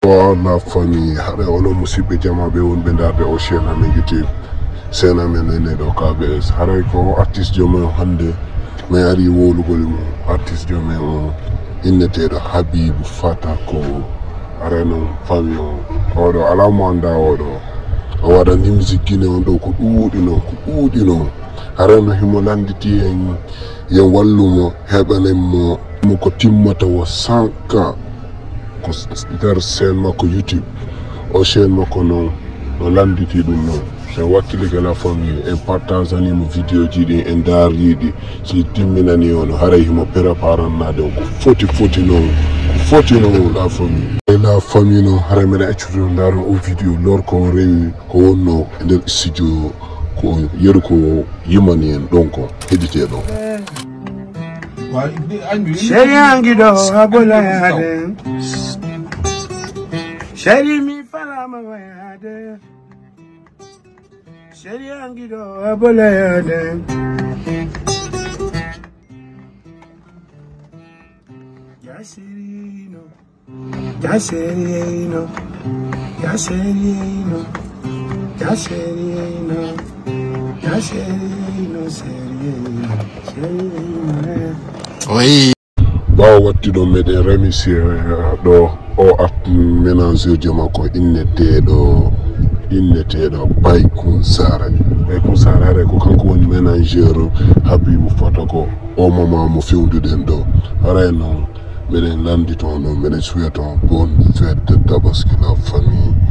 la famille hare ono musibe jama be won be ndarde o chaîne amen YouTube scène amen ne do KBS hare ko artiste jomo hande mais ari wolugol mo artiste jomo o innete do Habibu Fata ko are no famille o do ala mo anda o do o wada ni musique ne on do ko duudi no hare no himo landiti en yen wallumo heɓanen mo ko timmata wo 100 ans ko nder scène makko YouTube o chaîne makko no landiti ɗum noon so wakkile la famille en partage animo vidéo ji ɗi en daariɗi si timminani on haray himo préparannade o ko foti noon la famille noon haray meɗa accude ndaaro o vidéo lor ko rewi ko wonno e nder studio ko yeru ko yimani en donc heɗiteɗo Sheriangido abolade Sheri mi falama wayade Sheriangido abolade Yaserino Yaserino Yaserino Yaserino Yaserino Serino oui bawo wattiɗo meɗen remercier ɗo o at ménage ji makko inneteɗo Baykun Sara hare ko kanko woni ménageur Habibu Fata ko o moment mo fewduɗen ɗo haray noon meɗen landi toon ɗo meɗen souhaite bonne fête de Tabaski la famille